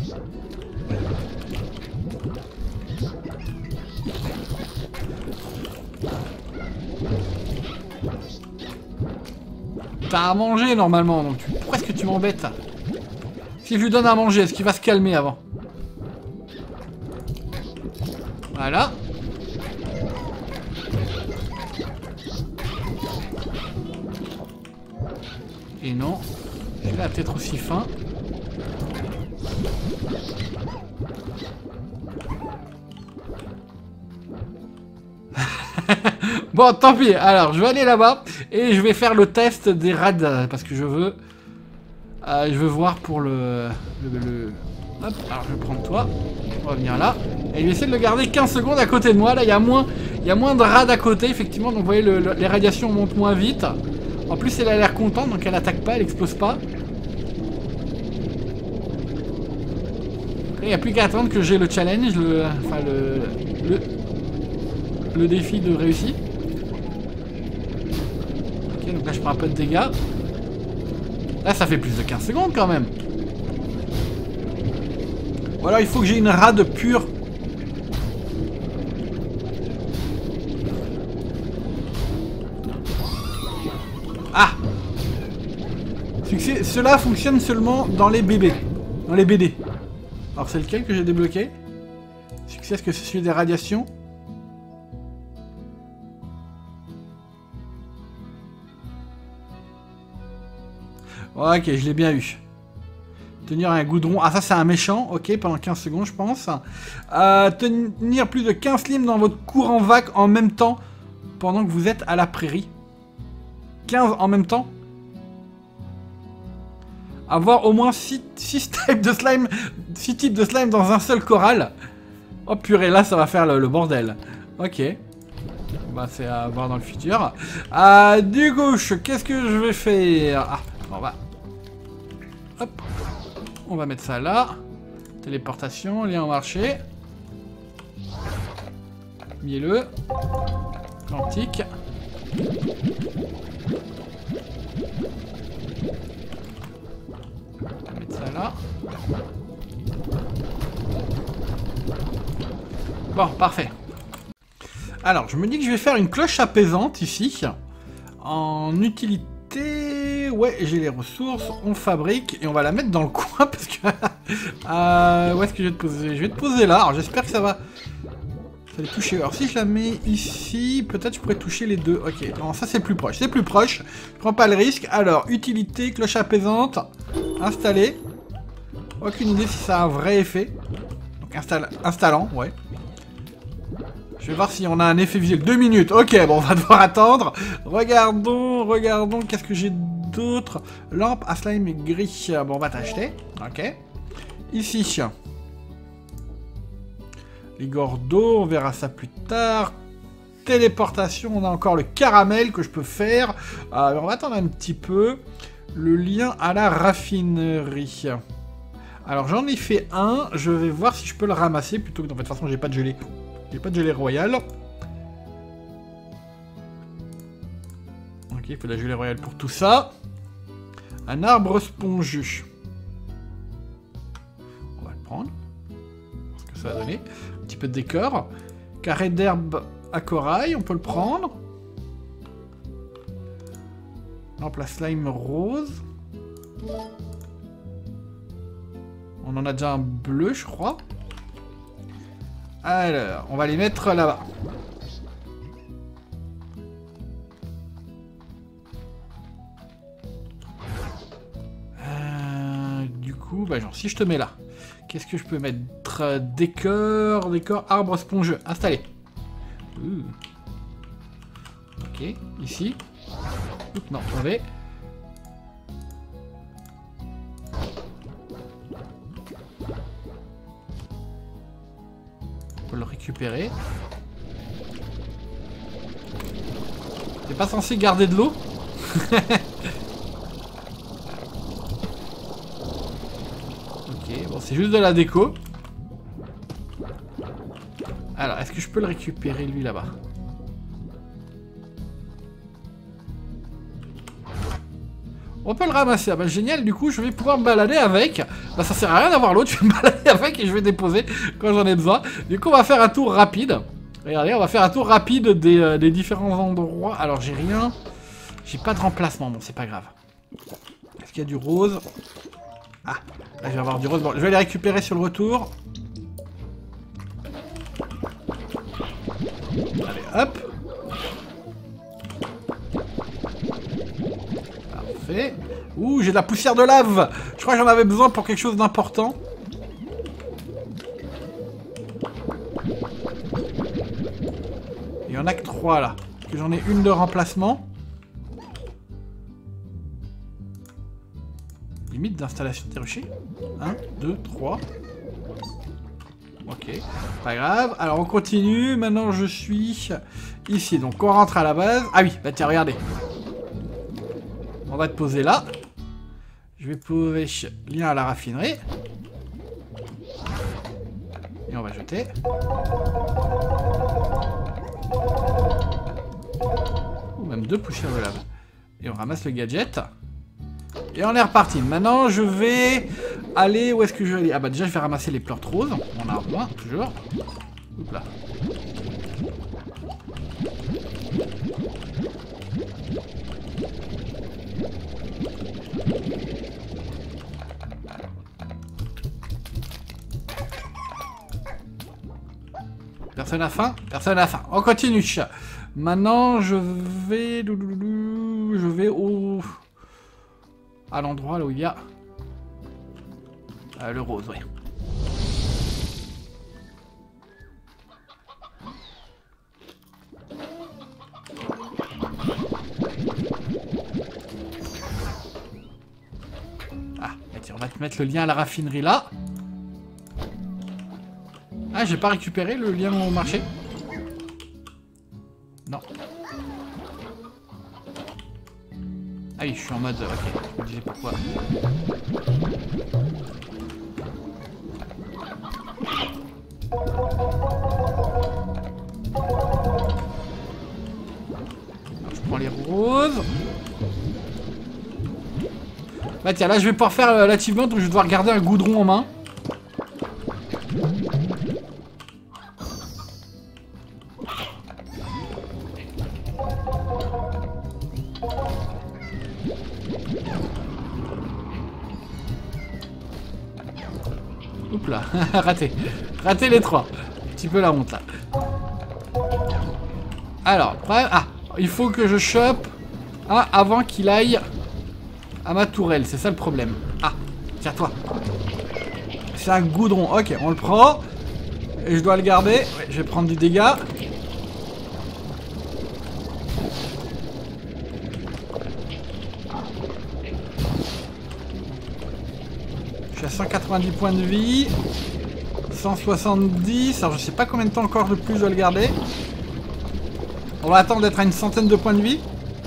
T'as à manger normalement, donc tu... pourquoi est-ce que tu m'embêtes? Si je lui donne à manger, est-ce qu'il va se calmer avant? Voilà. Et non, il a peut-être aussi faim. Bon, tant pis. Alors, je vais aller là-bas et je vais faire le test des raids parce que je veux, euh, je veux voir pour le, le, le... Hop. Alors, je vais prendre toi. On va venir là et je vais essayer de le garder quinze secondes à côté de moi. Là, il y a moins, il y a moins de raids à côté, effectivement. Donc, vous voyez, le, le, les radiations montent moins vite. En plus, elle a l'air contente, donc elle attaque pas, elle explose pas. Il n'y a plus qu'à attendre que j'ai le challenge, le, enfin le, le, le défi de réussir. Ok, donc là je prends un peu de dégâts. Là ça fait plus de quinze secondes quand même. Voilà, il faut que j'ai une rade pure. Ah! Succès, cela fonctionne seulement dans les bébés. Dans les B D. Alors c'est lequel que j'ai débloqué? Succès, est-ce que c'est celui des radiations? Ok, je l'ai bien eu. Tenir un goudron. Ah, ça, c'est un méchant. Ok, pendant quinze secondes, je pense. Euh, tenir plus de quinze limes dans votre courant vague en même temps pendant que vous êtes à la prairie. quinze en même temps. Avoir au moins six types de slime, six types de slime dans un seul corral. Oh purée, là, ça va faire le, le bordel. Ok. Bah, c'est à voir dans le futur. Euh, du gauche, qu'est-ce que je vais faire? Ah, on va... Hop. On va mettre ça là. Téléportation, lien au marché. Mielleux. Quantique. On va mettre ça là. Bon, parfait. Alors, je me dis que je vais faire une cloche apaisante ici. En utilité... Ouais, j'ai les ressources, on fabrique et on va la mettre dans le coin parce que... euh, où est-ce que je vais te poser? Je vais te poser là, alors j'espère que ça va... Ça va toucher. Alors si je la mets ici, peut-être je pourrais toucher les deux. Ok, non, ça c'est plus proche, c'est plus proche. Je prends pas le risque. Alors, utilité, cloche apaisante, installer. Aucune idée si ça a un vrai effet. Donc install... installant, ouais. Je vais voir si on a un effet visuel. Deux minutes, ok, bon, on va devoir attendre. Regardons, regardons, qu'est-ce que j'ai d'autre? Lampe à slime gris. Bon, on va t'acheter. Ok. Ici. Les gordos, on verra ça plus tard. Téléportation, on a encore le caramel que je peux faire. Euh, on va attendre un petit peu. Le lien à la raffinerie. Alors, j'en ai fait un. Je vais voir si je peux le ramasser plutôt que... De toute façon, j'ai pas de gelée. J'ai pas de gelée royale. Ok, il faut de la gelée royale pour tout ça. Un arbre spongieux. On va le prendre. Ce que ça va donner. Un petit peu de décor. Carré d'herbe à corail, on peut le prendre. Lampe à slime rose. On en a déjà un bleu, je crois. Alors, on va les mettre là-bas. Euh, du coup, bah genre, si je te mets là, qu'est-ce que je peux mettre? Décor, décor, arbre spongieux. Installé. Ouh. Ok, ici. Oups, non, enlevé. On peut le récupérer. T'es pas censé garder de l'eau? Ok, bon, c'est juste de la déco. Alors, est-ce que je peux le récupérer, lui, là-bas? On peut le ramasser. Ah bah génial, du coup, je vais pouvoir me balader avec. Bah ça sert à rien d'avoir l'autre, je vais me balader avec et je vais déposer quand j'en ai besoin. Du coup, on va faire un tour rapide. Regardez, on va faire un tour rapide des, euh, des différents endroits. Alors, j'ai rien. J'ai pas de remplacement, bon, c'est pas grave. Est-ce qu'il y a du rose? Ah, là, je vais avoir du rose. Bon, je vais les récupérer sur le retour. Allez, hop. Parfait. Ouh, j'ai de la poussière de lave. Je crois que j'en avais besoin pour quelque chose d'important. Il y en a que trois là. Parce que j'en ai une de remplacement. Limite d'installation des ruchers. un, deux, trois. Ok, pas grave. Alors on continue. Maintenant je suis ici. Donc on rentre à la base. Ah oui, bah tiens, regardez. On va te poser là. Je vais poser lien à la raffinerie. Et on va jeter. Ou même deux poussières de lave. Et on ramasse le gadget. Et on est reparti. Maintenant, je vais aller... Où est-ce que je vais aller? Ah bah déjà, je vais ramasser les plantes roses. On en a moins, toujours. Oups là. Personne n'a faim? Personne n'a faim. On continue. Maintenant, je vais... Je vais au... à l'endroit là où il y a... Euh, le rose, oui. Ah, tiens, on va te mettre le lien à la raffinerie là. Ah, j'ai pas récupéré le lien au marché. Non. Ah oui, je suis en mode... Ok, je me disais pourquoi. Alors, je prends les roses. Bah tiens, là je vais pouvoir faire euh, l'achievement, donc je vais devoir garder un goudron en main. Oups là, raté. Raté les trois. Un petit peu la honte là. Alors, ah, il faut que je chope un avant qu'il aille à ma tourelle, c'est ça le problème. Ah, tiens-toi. C'est un goudron, ok, on le prend. Et je dois le garder. Ouais, je vais prendre du dégât. Je suis à cent quatre-vingt-dix points de vie. cent soixante-dix. Alors je sais pas combien de temps encore de plus je dois le garder. On va attendre d'être à une centaine de points de vie.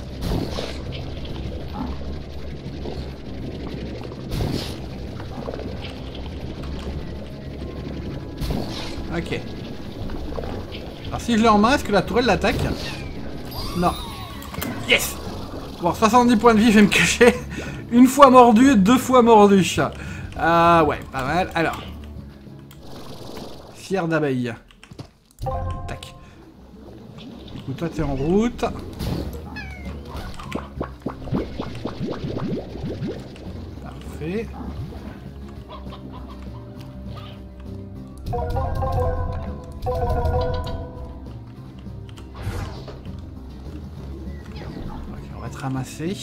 Ok. Alors si je l'ai en main, est-ce que la tourelle l'attaque? Non. Yes. Bon, soixante-dix points de vie, je vais me cacher. Une fois mordu, deux fois mordu. Ah euh, ouais, pas mal. Alors. Fier d'abeille. Tac. Écoute, toi t'es en route. Parfait. Ok, on va te ramasser.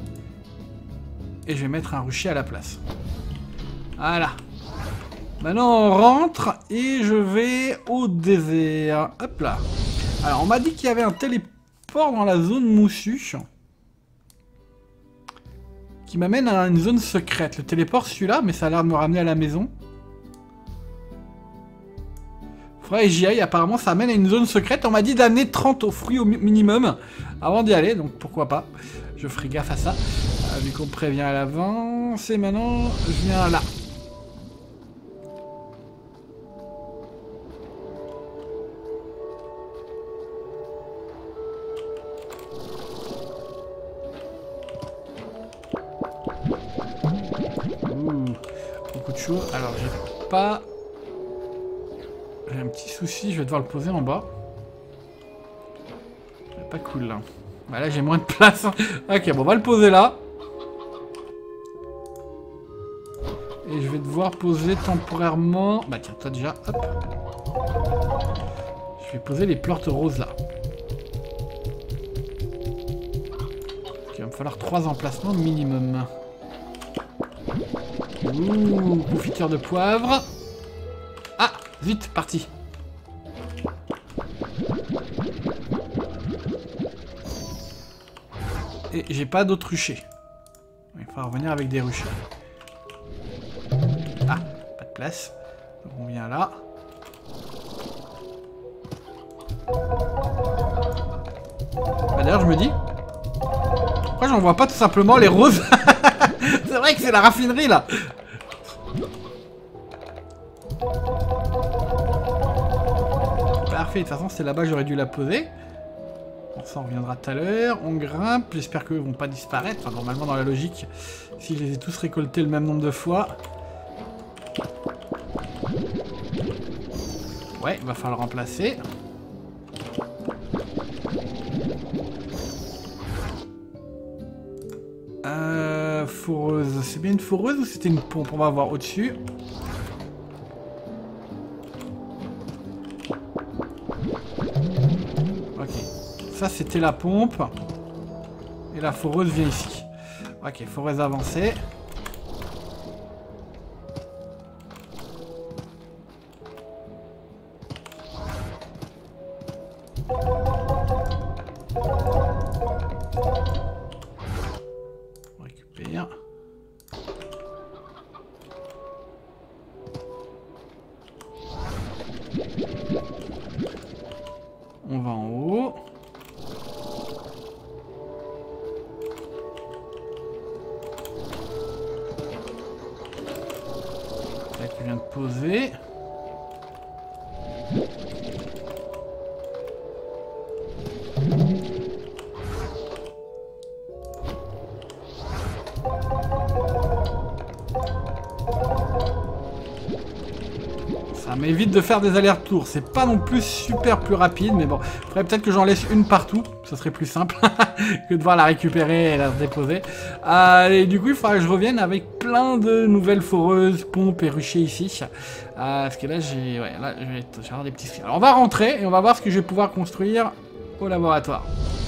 Et je vais mettre un rucher à la place. Voilà. Maintenant on rentre et je vais au désert. Hop là. Alors on m'a dit qu'il y avait un téléport dans la zone moussue. Qui m'amène à une zone secrète. Le téléport celui-là, mais ça a l'air de me ramener à la maison. Faudrait que j'y aille, apparemment ça amène à une zone secrète. On m'a dit d'amener trente aux fruits au minimum avant d'y aller, donc pourquoi pas. Je ferai gaffe à ça. Euh, vu qu'on me prévient à l'avance. Et maintenant, je viens là. Ouh, beaucoup de choses. Alors j'ai pas... J'ai un petit souci, je vais devoir le poser en bas. Pas cool là. Bah là j'ai moins de place. Ok, bon on va le poser là. Et je vais devoir poser temporairement... Bah tiens, toi déjà, hop. Je vais poser les plantes roses là. Il va me falloir trois emplacements minimum. Ouh, confiture de poivre. Ah, vite, parti. Et j'ai pas d'autres ruchers. Il va revenir avec des ruchers. Ah, pas de place. Donc on vient là. Bah d'ailleurs, je me dis... Pourquoi j'en vois pas tout simplement les roses? C'est vrai que c'est la raffinerie là. Parfait, de toute façon c'est là-bas que j'aurais dû la poser. Bon, ça on reviendra tout à l'heure. On grimpe, j'espère qu'eux vont pas disparaître. Enfin, normalement dans la logique, si je les ai tous récoltés le même nombre de fois. Ouais, il va falloir le remplacer. Euh, foreuse. C'est bien une foreuse ou c'était une pompe? On va voir au-dessus. Ok. Ça, c'était la pompe. Et la foreuse vient ici. Ok, foreuse avancée. On va en haut. Là, tu viens de poser. Ça m'évite de faire des allers-retours. C'est pas non plus super plus rapide, mais bon. Il faudrait peut-être que j'en laisse une partout. Ça serait plus simple que de devoir la récupérer et la déposer. Euh, et du coup, il faudra que je revienne avec plein de nouvelles foreuses, pompes et ruchers ici. Euh, parce que là, j'ai ouais, là, je vais avoir des petits... Alors, on va rentrer et on va voir ce que je vais pouvoir construire au laboratoire.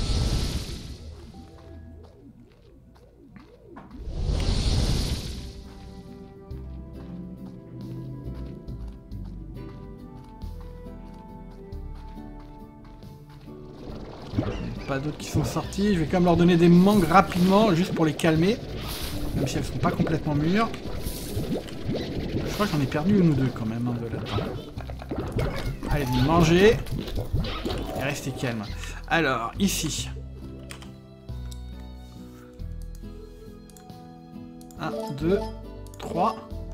Pas d'autres qui sont sortis. Je vais quand même leur donner des mangues rapidement, juste pour les calmer. Même si elles sont pas complètement mûres. Je crois que j'en ai perdu une ou deux quand même, hein, de là. Allez, mangez. Et restez calme. Alors, ici. un, deux, trois.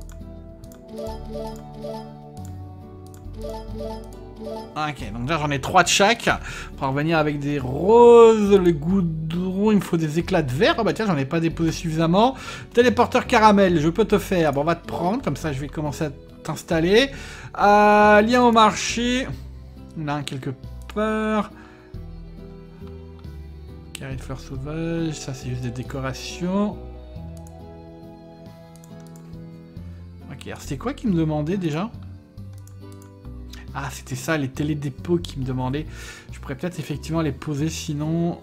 Ok, donc là j'en ai trois de chaque. Pour revenir avec des roses, les goudrons, il me faut des éclats de verre. Ah bah tiens, j'en ai pas déposé suffisamment. Téléporteur caramel, je peux te faire. Bon, on va te prendre, comme ça je vais commencer à t'installer. Euh, lien au marché. On a un quelque part. Carré de fleurs sauvages, ça c'est juste des décorations. Ok, alors c'était quoi qui me demandait déjà ? Ah, c'était ça, les télédépôts qui me demandaient. Je pourrais peut-être effectivement les poser, sinon...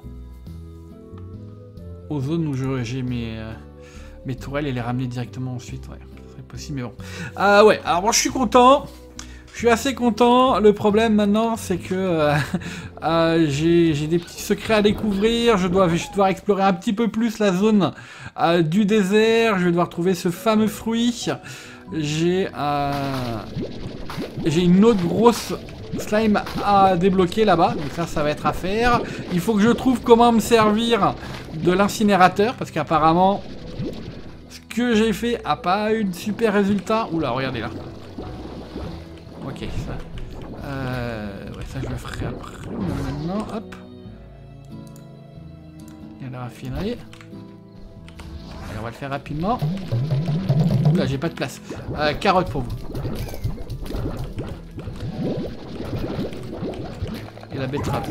aux zones où j'ai mes, euh, mes tourelles et les ramener directement ensuite. Ouais, ce serait possible, mais bon. Ah ouais, alors moi je suis content. Je suis assez content. Le problème maintenant, c'est que euh, euh, j'ai des petits secrets à découvrir. Je dois, je vais devoir explorer un petit peu plus la zone euh, du désert. Je vais devoir trouver ce fameux fruit. J'ai euh, j'ai une autre grosse slime à débloquer là-bas. Donc ça, ça va être à faire. Il faut que je trouve comment me servir de l'incinérateur. Parce qu'apparemment, ce que j'ai fait a pas eu de super résultat. Oula, regardez là. Ok, ça. Euh, ouais, ça je le ferai après. Maintenant, hop. Il y a la raffinerie. Allez, on va le faire rapidement. Oula, j'ai pas de place. Euh, carotte pour vous. Et la betterave.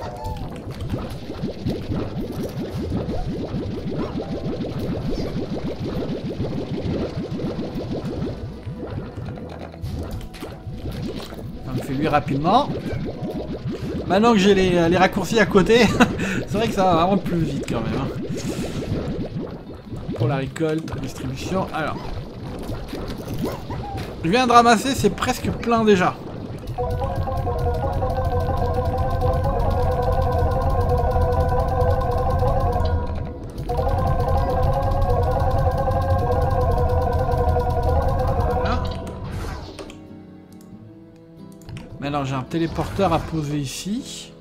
On le fait lui rapidement. Maintenant que j'ai les, les raccourcis à côté, c'est vrai que ça va vraiment plus vite quand même. Hein. Pour la récolte, distribution. Alors. Je viens de ramasser, c'est presque plein déjà. Voilà. Maintenant j'ai un téléporteur à poser ici.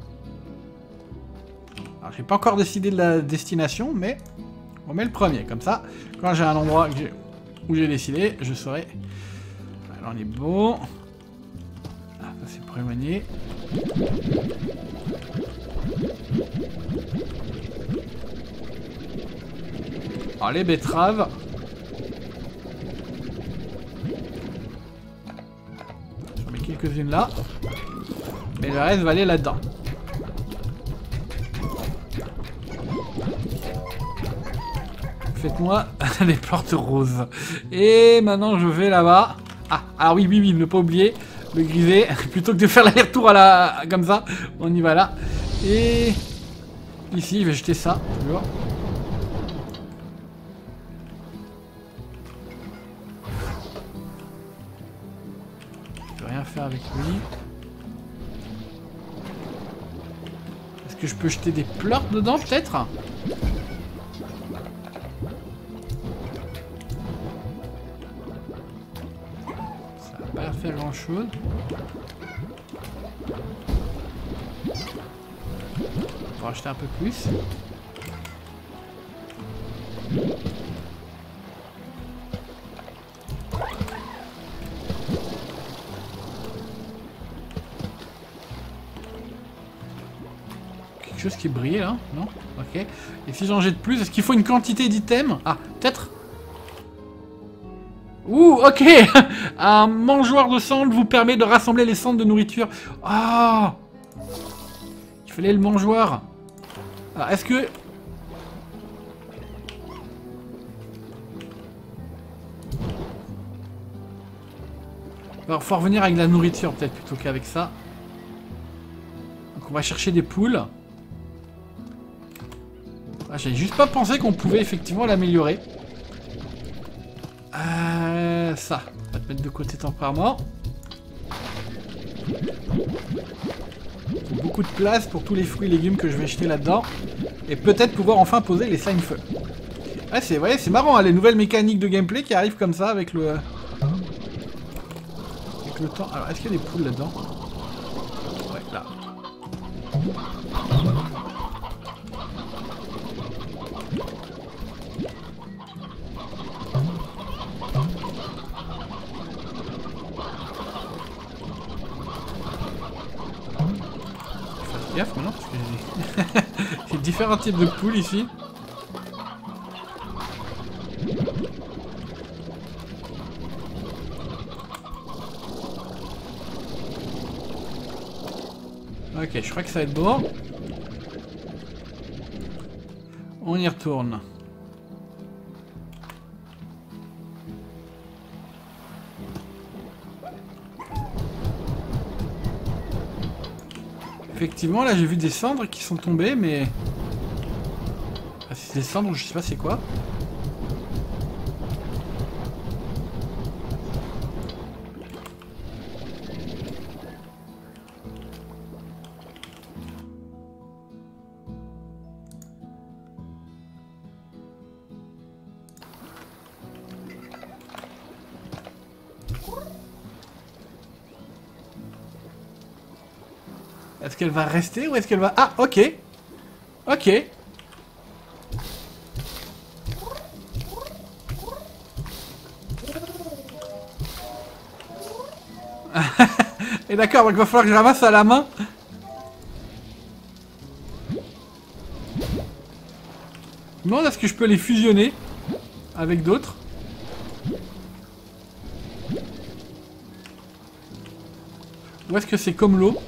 Alors j'ai pas encore décidé de la destination, mais on met le premier, comme ça. Quand j'ai un endroit que où j'ai décidé, je saurai. Alors on est bon. Ah, ça c'est pour éloigner. Alors les betteraves. J'en mets quelques-unes là. Mais le reste va aller là-dedans. Faites-moi les portes roses. Et maintenant je vais là-bas. Ah, alors oui, oui, oui, ne pas oublier le griser. Plutôt que de faire l'aller-retour à la... comme ça, on y va là. Et ici, je vais jeter ça. Toujours. Je peux rien faire avec lui. Est-ce que je peux jeter des pleurs dedans, peut-être ? Faire grand chose. Pour acheter un peu plus. Quelque chose qui brille là, non? Ok. Et si j'en jette plus, est-ce qu'il faut une quantité d'items? Ah, peut-être? Ouh, ok. Un mangeoire de cendres vous permet de rassembler les cendres de nourriture. Ah, il fallait le mangeoire. Alors, est-ce que... Alors, faut revenir avec de la nourriture, peut-être, plutôt qu'avec ça. Donc, on va chercher des poules. Ah, j'avais juste pas pensé qu'on pouvait effectivement l'améliorer. Euh, ça. On va te mettre de côté temporairement. Beaucoup de place pour tous les fruits et légumes que je vais jeter là-dedans. Et peut-être pouvoir enfin poser les slime feu. Ouais, c'est ouais, c'est marrant, hein, les nouvelles mécaniques de gameplay qui arrivent comme ça avec le... Avec le temps. Alors, est-ce qu'il y a des poules là-dedans? Ouais, là. Faites gaffe maintenant parce que j'ai j'ai différents types de poules ici. Ok, je crois que ça va être bon. On y retourne. Effectivement, là j'ai vu des cendres qui sont tombées, mais... Ah, c'est des cendres, je sais pas c'est quoi. Est-ce qu'elle va rester ou est-ce qu'elle va... Ah, ok. Ok. Et d'accord, donc il va falloir que je ramasse à la main. Je me demande est-ce que je peux les fusionner avec d'autres. Ou est-ce que c'est comme l'eau?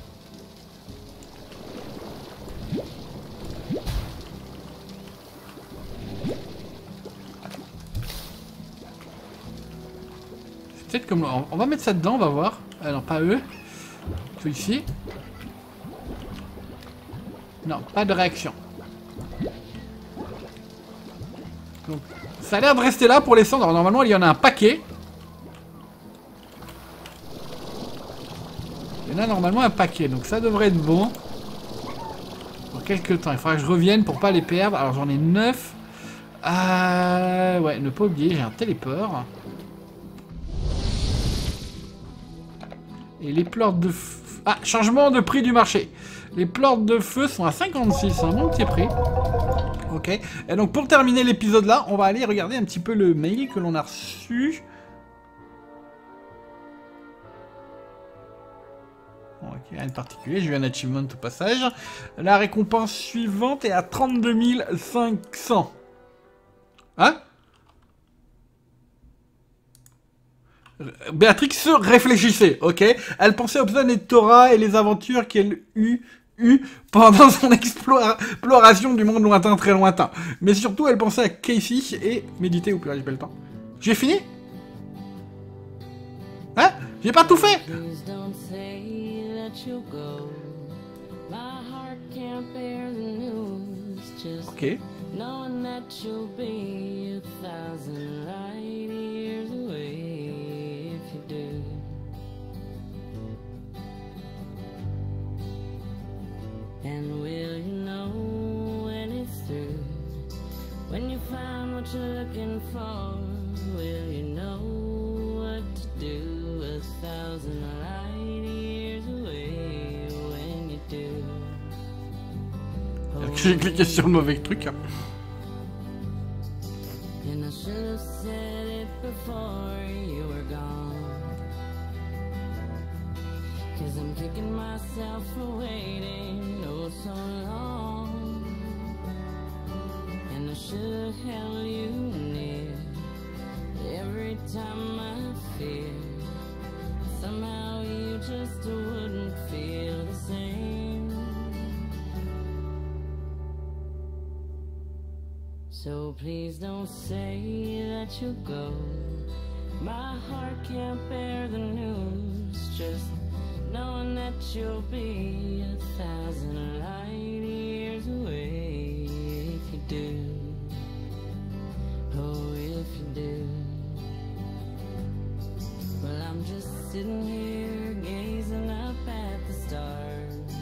Peut-être comme... On va mettre ça dedans, on va voir. Alors, pas eux. Tout ici. Non, pas de réaction. Donc, ça a l'air de rester là pour les cendres. Alors, normalement, il y en a un paquet. Il y en a normalement un paquet. Donc, ça devrait être bon. Pour quelques temps. Il faudra que je revienne pour pas les perdre. Alors, j'en ai neuf. Euh... Ouais, ne pas oublier, j'ai un téléport. Et les plantes de feu... Ah, changement de prix du marché. Les plantes de feu sont à cinquante-six, c'est un bon petit prix. Ok. Et donc pour terminer l'épisode là, on va aller regarder un petit peu le mail que l'on a reçu. Ok, rien de particulier, j'ai eu un achievement au passage. La récompense suivante est à trente-deux mille cinq cents. Hein? Béatrix se réfléchissait, ok? Elle pensait aux planètes Torah et les aventures qu'elle eut, eut pendant son exploration du monde lointain, très lointain. Mais surtout, elle pensait à Casey et méditer, ou plus, j'ai pas le temps. J'ai fini? Hein? J'ai pas tout fait? Ok. And will you know when it's through? When you find what you're looking for, will you know what to do? A thousand light years away when you do. J'ai cliqué sur le mauvais truc. And I should have said it before you were gone. 'Cause I'm kicking myself for waiting oh so long. And I should have held you near every time I fear. Somehow you just wouldn't feel the same. So please don't say that you'll go. My heart can't bear the news. Just knowing that you'll be a thousand light years away. If you do, oh if you do. Well, I'm just sitting here gazing up at the stars.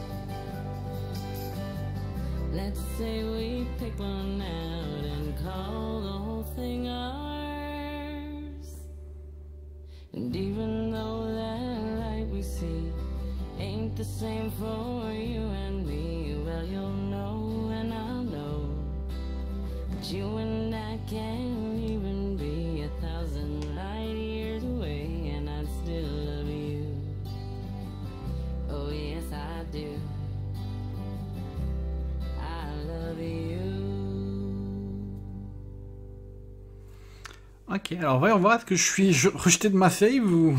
Let's say we pick one out and call the whole thing ours. And even though that light we see ain't the same for you and me, well, you'll know and I'll know that you and I can't even be a thousand light years away, and I'd still love you. Oh yes, I do. I love you. Ok, alors voyons voir, est-ce que je suis je- rejeté de ma save ou...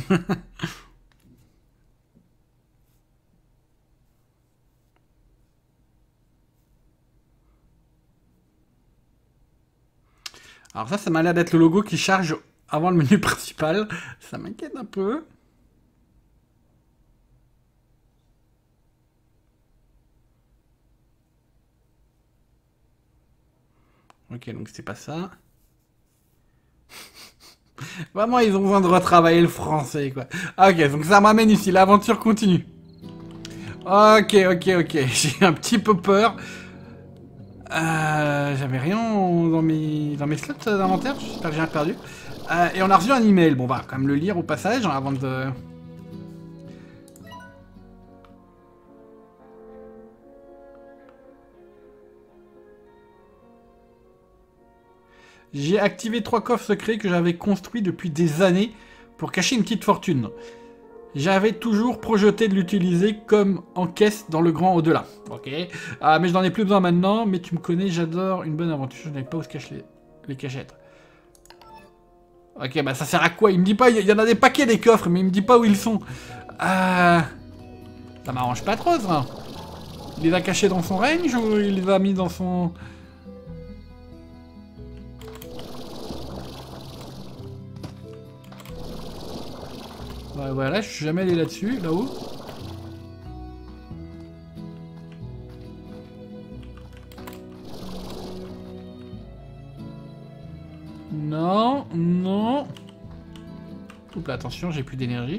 Alors ça, ça m'a l'air d'être le logo qui charge avant le menu principal. Ça m'inquiète un peu. Ok, donc c'est pas ça. Vraiment, ils ont besoin de retravailler le français, quoi. Ok, donc ça m'amène ici. L'aventure continue. Ok, ok, ok. J'ai un petit peu peur. Euh, J'avais rien dans mes, dans mes slots d'inventaire. J'espère que j'ai rien perdu. Euh, et on a reçu un email. Bon, on va quand même le lire au passage, hein, avant de... J'ai activé trois coffres secrets que j'avais construits depuis des années pour cacher une petite fortune. J'avais toujours projeté de l'utiliser comme en caisse dans le grand au-delà. Ok. Ah, mais je n'en ai plus besoin maintenant, mais tu me connais, j'adore une bonne aventure. Je n'avais pas où se cachent les, les cachettes. Ok, bah ça sert à quoi? Il me dit pas, il y en a des paquets des coffres, mais il me dit pas où ils sont. Euh... Ça m'arrange pas trop, ça. Il les a cachés dans son range ou il les a mis dans son... Ouais, voilà, je suis jamais allé là-dessus, là-haut. Non, non. Oups, là, attention, j'ai plus d'énergie.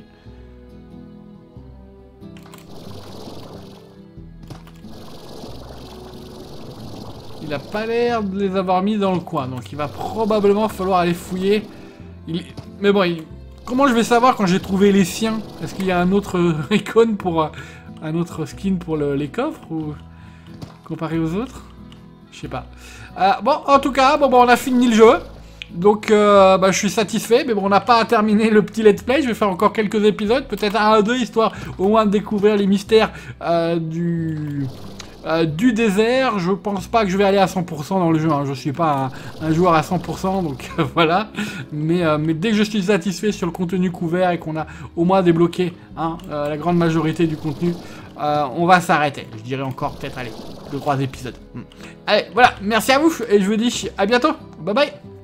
Il a pas l'air de les avoir mis dans le coin, donc il va probablement falloir aller fouiller. Il... Mais bon, il... comment je vais savoir quand j'ai trouvé les siens? Est-ce qu'il y a un autre icône pour... Euh, un autre skin pour le, les coffres ou comparé aux autres? Je sais pas. Euh, bon, en tout cas, bon, bon, on a fini le jeu. Donc, euh, bah, je suis satisfait. Mais bon, on n'a pas terminé le petit let's play. Je vais faire encore quelques épisodes, peut-être un ou deux, histoire au moins de découvrir les mystères euh, du... Euh, du désert. Je pense pas que je vais aller à cent pour cent dans le jeu, hein. Je suis pas un, un joueur à cent pour cent, donc euh, voilà. Mais, euh, mais dès que je suis satisfait sur le contenu couvert et qu'on a au moins débloqué hein, euh, la grande majorité du contenu, euh, on va s'arrêter. Je dirais encore peut-être, allez, deux trois épisodes. Allez, voilà, merci à vous et je vous dis à bientôt. Bye bye.